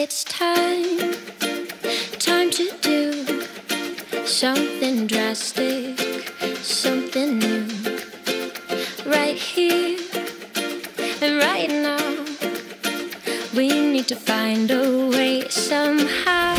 It's time to do something drastic, something new. Right here and right now, we need to find a way somehow.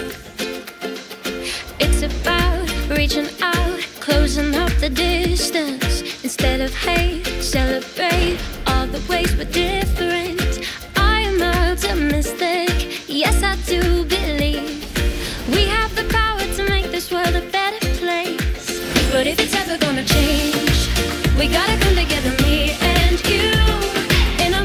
It's about reaching out, closing up the distance. Instead of hate, celebrate all the ways we're different. I am optimistic, yes I do believe we have the power to make this world a better place. But if it's ever gonna change, we gotta come together, me and you, in a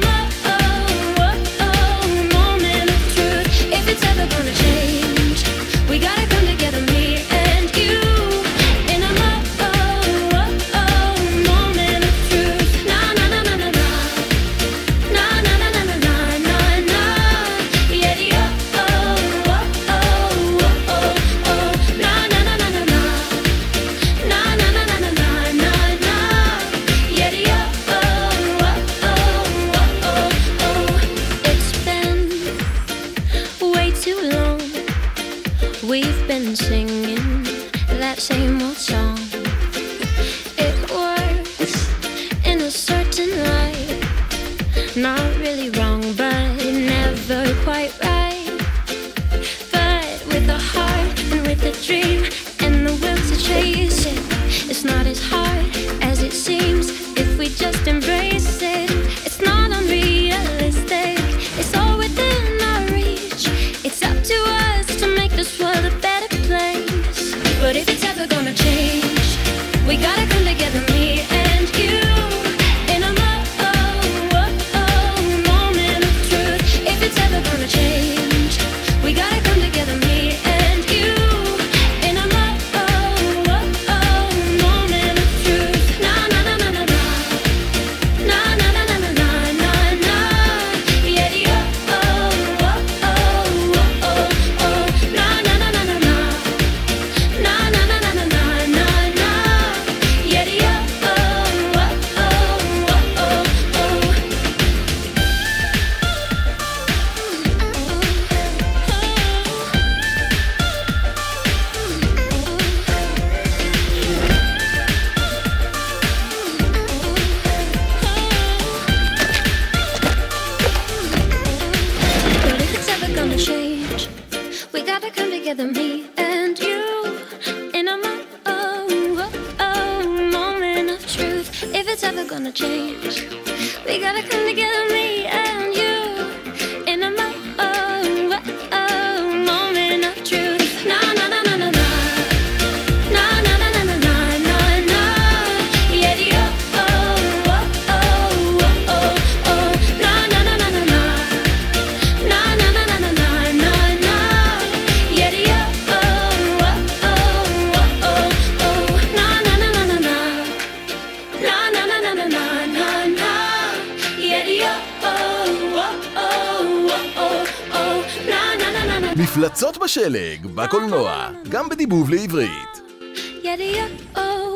moment of truth. If it's ever gonna change, we gotta come together, me and you, in a moment of truth. Na na na na na na, na na na na na na na na, yeah yeah oh oh oh oh oh, na na na na na na, na na na na na na na na, yeah yeah oh oh oh oh oh. It's been way too long. We've been singing that same old song. It works in a certain light, not really wrong, but never quite right. But with a heart and with a dream and the will to chase it, it's not as hard as it seems if we just embrace it. It's not unrealistic, it's all within our reach. It's up to us to make this world a better place. But if it's ever gonna change, we gotta come together, me and you, in a moment of truth. If it's ever gonna change, we gotta come together, me and you, in a moment of truth. Na na na na na na, na na na na na na na na, yeah yeah oh oh oh oh oh, na na na na na na, na na na na na na na na, yeah yeah oh oh oh oh oh. But if it's ever gonna change, we gotta come together, me and you, in a moment of truth. If it's ever gonna change, we gotta come together, me and you, in a moment of truth. Na na na na na na, na na na na na na na na, yeah yeah oh oh oh oh oh, na na na na na na, na na na na na na na na, yeah yeah oh oh oh oh oh, na na na na na na, na na na na na na na na, yeah yeah oh oh oh oh oh, na na na na na. מפלצות בשלג, בקולנוע, גם בדיבוב לעברית. Yeah, yeah, oh.